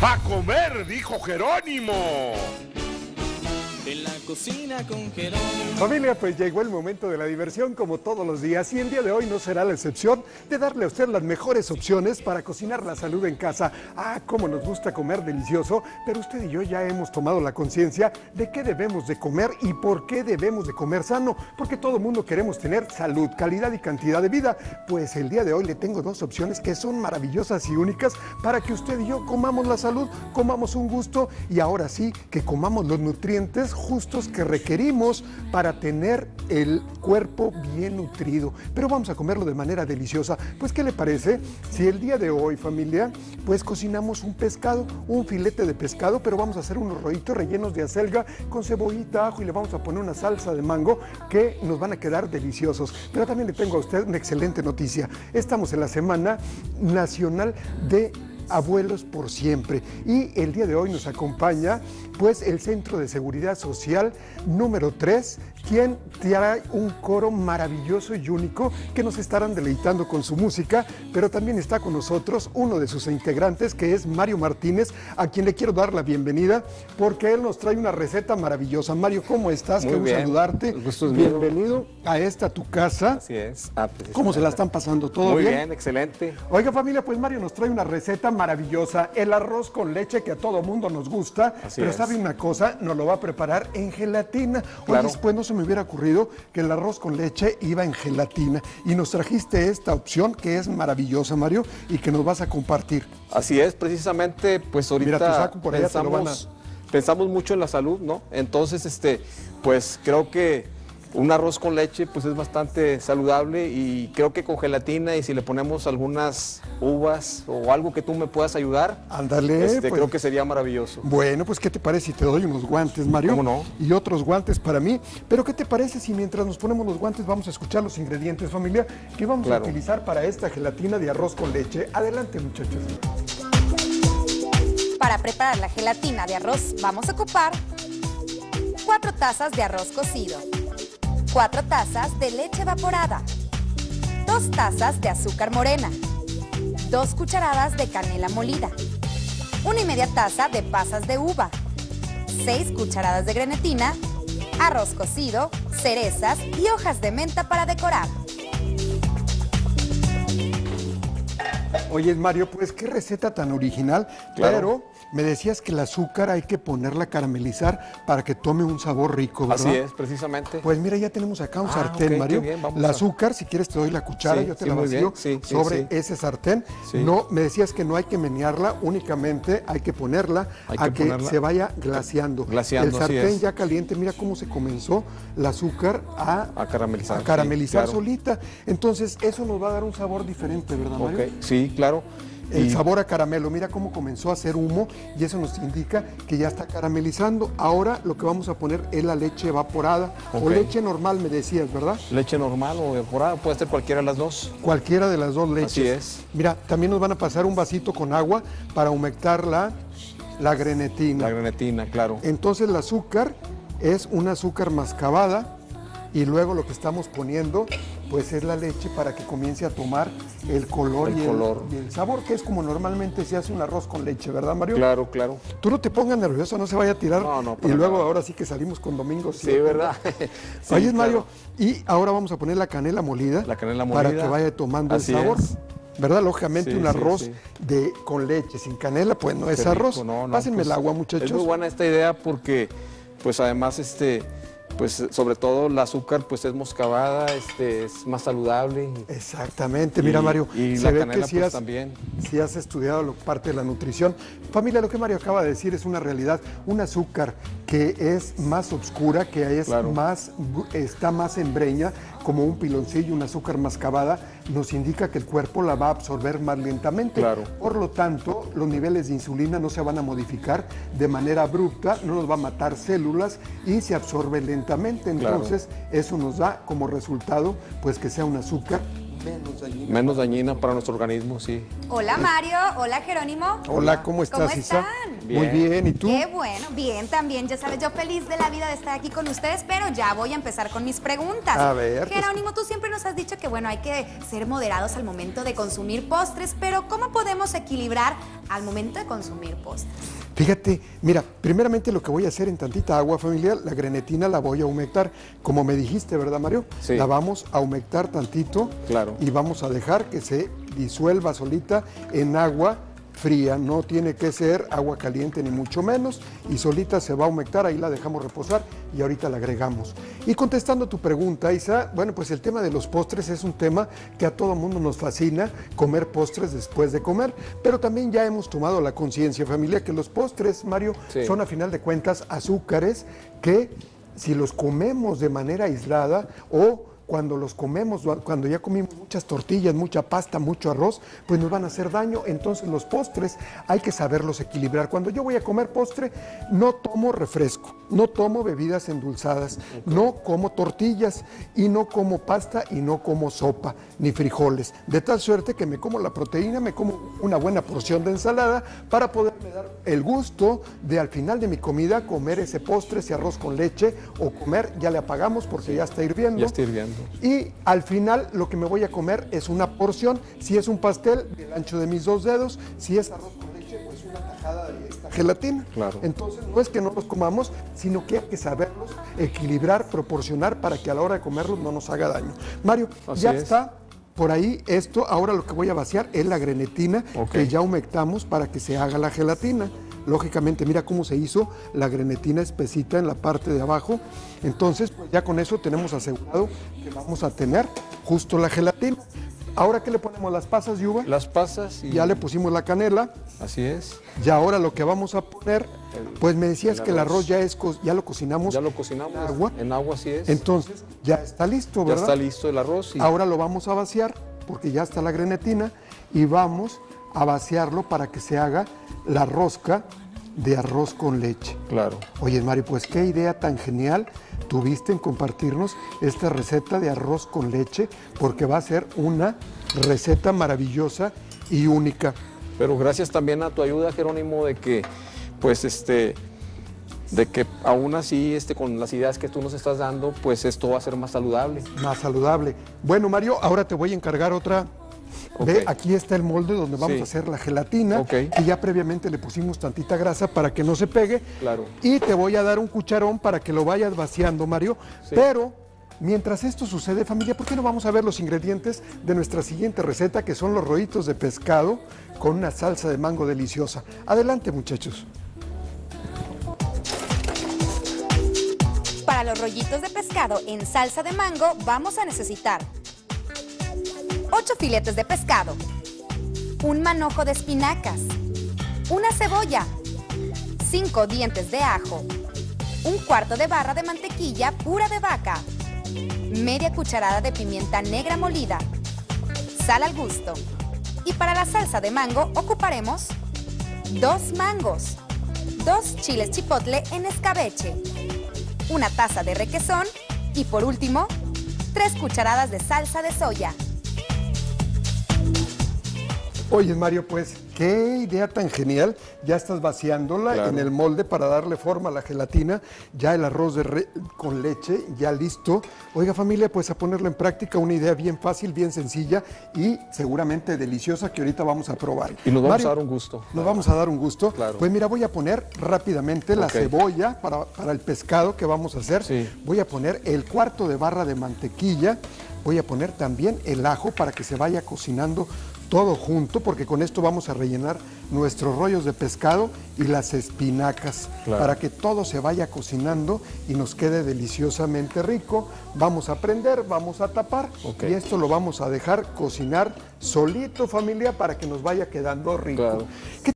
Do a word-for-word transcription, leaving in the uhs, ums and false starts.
¡A comer!, dijo Jerónimo. En la cocina con Jerónimo. Familia, pues llegó el momento de la diversión como todos los días y el día de hoy no será la excepción de darle a usted las mejores opciones para cocinar la salud en casa. Ah, cómo nos gusta comer delicioso, pero usted y yo ya hemos tomado la conciencia de qué debemos de comer y por qué debemos de comer sano, porque todo mundo queremos tener salud, calidad y cantidad de vida. Pues el día de hoy le tengo dos opciones que son maravillosas y únicas para que usted y yo comamos la salud, comamos un gusto y ahora sí que comamos los nutrientes justos que requerimos para tener el cuerpo bien nutrido, pero vamos a comerlo de manera deliciosa. Pues ¿qué le parece si el día de hoy, familia, pues cocinamos un pescado, un filete de pescado, pero vamos a hacer unos rollitos rellenos de acelga con cebollita, ajo y le vamos a poner una salsa de mango que nos van a quedar deliciosos? Pero también le tengo a usted una excelente noticia. Estamos en la Semana Nacional de Abuelos por Siempre y el día de hoy nos acompaña pues el Centro de Seguridad Social número tres, quien trae un coro maravilloso y único que nos estarán deleitando con su música, pero también está con nosotros uno de sus integrantes que es Mario Martínez, a quien le quiero dar la bienvenida porque él nos trae una receta maravillosa. Mario, ¿cómo estás? Muy Quiero bien. saludarte. El gusto es Bienvenido mío. A esta tu casa. Así es. Ah, ¿Cómo se la están pasando? ¿Todo Muy bien? bien, excelente. Oiga, familia, pues Mario nos trae una receta maravillosa, el arroz con leche que a todo mundo nos gusta, Así pero es. sabe una cosa, nos lo va a preparar en gelatina. Oye, Claro. después no se me hubiera ocurrido que el arroz con leche iba en gelatina y nos trajiste esta opción que es maravillosa, Mario, y que nos vas a compartir. Así es, precisamente, pues ahorita Mira, tu saco por allá te lo van a- pensamos, pensamos mucho en la salud, ¿no? Entonces, este, pues creo que un arroz con leche pues es bastante saludable y creo que con gelatina y si le ponemos algunas uvas o algo que tú me puedas ayudar, Ándale, este, pues. creo que sería maravilloso. Bueno, pues ¿qué te parece si te doy unos guantes, Mario? ¿Cómo no? Y otros guantes para mí. Pero ¿qué te parece si mientras nos ponemos los guantes vamos a escuchar los ingredientes, familia, que vamos Claro. a utilizar para esta gelatina de arroz con leche? Adelante, muchachos. Para preparar la gelatina de arroz vamos a ocupar cuatro tazas de arroz cocido, cuatro tazas de leche evaporada, dos tazas de azúcar morena, dos cucharadas de canela molida, una y media taza de pasas de uva, seis cucharadas de grenetina, arroz cocido, cerezas y hojas de menta para decorar. Oye, Mario, pues qué receta tan original, Claro. pero me decías que el azúcar hay que ponerla a caramelizar para que tome un sabor rico, ¿verdad? Así es, precisamente. Pues mira, ya tenemos acá un Ah, sartén, ok, Mario. qué bien, vamos el a- azúcar, si quieres te doy la cuchara, Sí, yo te sí, la muy vacío bien. Sí, sí, sobre sí. ese sartén. Sí. No, me decías que no hay que menearla, únicamente hay que ponerla Hay a que que ponerla- se vaya glaseando. Glaseando, El así sartén es. ya caliente, mira cómo se comenzó el azúcar a, A caramelizar, a caramelizar sí, claro. solita. Entonces, eso nos va a dar un sabor diferente, ¿verdad, Mario? Ok, sí, claro. El Y- sabor a caramelo, mira cómo comenzó a hacer humo y eso nos indica que ya está caramelizando. Ahora lo que vamos a poner es la leche evaporada o Ok. leche normal, me decías, ¿verdad? Leche normal o evaporada, puede ser cualquiera de las dos. Cualquiera de las dos leches. Así es. Mira, también nos van a pasar un vasito con agua para humectar la, la grenetina. La grenetina, claro. Entonces el azúcar es un azúcar mascabada y luego lo que estamos poniendo pues es la leche para que comience a tomar el color, El y, color. El, y el sabor, que es como normalmente se hace un arroz con leche, ¿verdad, Mario? Claro, claro. Tú no te pongas nervioso, no se vaya a tirar. No, no, y para luego nada. ahora sí que salimos con Domingo. Sí, ¿verdad? Sí, Oye, Mario, claro. y ahora vamos a poner la canela molida. La canela Para molida. que vaya tomando Así el sabor. es. ¿Verdad? Lógicamente Sí, un sí, arroz sí. de con leche, sin canela, pues no es Qué rico, arroz. no, no, Pásenme pues, el agua, muchachos. Es muy buena esta idea porque, pues además, este, pues sobre todo el azúcar, pues es moscabada, este, es más saludable. Exactamente, Y- mira, Mario, y se la ve canela, que sí pues, has, también. sí has estudiado lo- parte de la nutrición. Familia, lo que Mario acaba de decir es una realidad. Un azúcar que es más oscura, que es Claro. más, está más en breña, como un piloncillo, un azúcar mascabada, nos indica que el cuerpo la va a absorber más lentamente. Claro. Por lo tanto, los niveles de insulina no se van a modificar de manera abrupta, no nos va a matar células y se absorbe lentamente. Claro. Entonces, eso nos da como resultado, pues que sea un azúcar menos dañina. Menos dañina para nuestro organismo, sí. Hola Mario, hola Jerónimo. Hola, ¿cómo estás, ¿Cómo Isa? están? Muy bien, ¿y tú? Qué bueno, bien también, ya sabes, yo feliz de la vida de estar aquí con ustedes, pero ya voy a empezar con mis preguntas. A ver. Jerónimo, tú siempre nos has dicho que bueno, hay que ser moderados al momento de consumir postres, pero ¿cómo podemos equilibrar al momento de consumir postres? Fíjate, mira, primeramente lo que voy a hacer en tantita agua, familiar, la grenetina la voy a humectar, como me dijiste, ¿verdad, Mario? Sí. La vamos a humectar tantito. Claro. Y vamos a dejar que se disuelva solita en agua fría, no tiene que ser agua caliente ni mucho menos, y solita se va a humectar, ahí la dejamos reposar y ahorita la agregamos. Y contestando tu pregunta, Isa, bueno, pues el tema de los postres es un tema que a todo mundo nos fascina, comer postres después de comer, pero también ya hemos tomado la conciencia, familia, que los postres, Mario, sí. son a final de cuentas azúcares que si los comemos de manera aislada o cuando los comemos, cuando ya comimos muchas tortillas, mucha pasta, mucho arroz, pues nos van a hacer daño. Entonces los postres hay que saberlos equilibrar. Cuando yo voy a comer postre, no tomo refresco, no tomo bebidas endulzadas, okay. no como tortillas y no como pasta y no como sopa ni frijoles. De tal suerte que me como la proteína, me como una buena porción de ensalada para poderme dar el gusto de al final de mi comida comer ese postre, ese arroz con leche o comer, ya le apagamos porque ya está hirviendo. Ya está hirviendo. Y al final lo que me voy a comer es una porción, si es un pastel del ancho de mis dos dedos, si es arroz con leche, pues una tajada de esta gelatina. Claro. Entonces no es que no los comamos, sino que hay que saberlos equilibrar, proporcionar para que a la hora de comerlos no nos haga daño. Mario, Así ya es. está por ahí esto, ahora lo que voy a vaciar es la grenetina Okay. que ya humectamos para que se haga la gelatina. Lógicamente, mira cómo se hizo la grenetina espesita en la parte de abajo. Entonces, pues ya con eso tenemos asegurado que vamos a tener justo la gelatina. Ahora, ¿qué le ponemos? Las pasas de uva. Las pasas y... Ya le pusimos la canela. Así es. Y ahora lo que vamos a poner, pues me decías el que el arroz. arroz ya, es, co- ya lo cocinamos. Ya lo cocinamos en agua. En agua, así es. Entonces, ya está listo, ya ¿verdad? está listo el arroz. Y... Ahora lo vamos a vaciar, porque ya está la grenetina, y vamos a vaciarlo para que se haga la rosca de arroz con leche. Claro. Oye, Mario, pues qué idea tan genial tuviste en compartirnos esta receta de arroz con leche, porque va a ser una receta maravillosa y única. Pero gracias también a tu ayuda, Jerónimo, de que, pues, este, de que aún así, este, con las ideas que tú nos estás dando, pues esto va a ser más saludable. Más saludable. Bueno, Mario, ahora te voy a encargar otra. Ok. Ve, aquí está el molde donde vamos Sí. a hacer la gelatina, Ok. que ya previamente le pusimos tantita grasa para que no se pegue. Claro. Y te voy a dar un cucharón para que lo vayas vaciando, Mario. Sí. Pero mientras esto sucede, familia, ¿por qué no vamos a ver los ingredientes de nuestra siguiente receta, que son los rollitos de pescado con una salsa de mango deliciosa? Adelante, muchachos. Para los rollitos de pescado en salsa de mango vamos a necesitar ocho filetes de pescado, un manojo de espinacas, una cebolla, cinco dientes de ajo, un cuarto de barra de mantequilla pura de vaca, media cucharada de pimienta negra molida, sal al gusto. Y para la salsa de mango ocuparemos dos mangos, dos chiles chipotle en escabeche, una taza de requesón y por último, tres cucharadas de salsa de soya. Oye, Mario, pues qué idea tan genial. Ya estás vaciándola Claro. en el molde para darle forma a la gelatina. Ya el arroz de re- con leche, ya listo. Oiga, familia, pues a ponerlo en práctica, una idea bien fácil, bien sencilla y seguramente deliciosa que ahorita vamos a probar. Y nos vamos Mario, a dar un gusto. Nos vamos a dar un gusto. Claro. Pues mira, voy a poner rápidamente la Ok. cebolla para, para el pescado que vamos a hacer. Sí. Voy a poner el cuarto de barra de mantequilla. Voy a poner también el ajo para que se vaya cocinando todo junto, porque con esto vamos a rellenar nuestros rollos de pescado y las espinacas, Claro. para que todo se vaya cocinando y nos quede deliciosamente rico. Vamos a prender, vamos a tapar Ok. y esto lo vamos a dejar cocinar solito, familia, para que nos vaya quedando rico. Claro. ¿Qué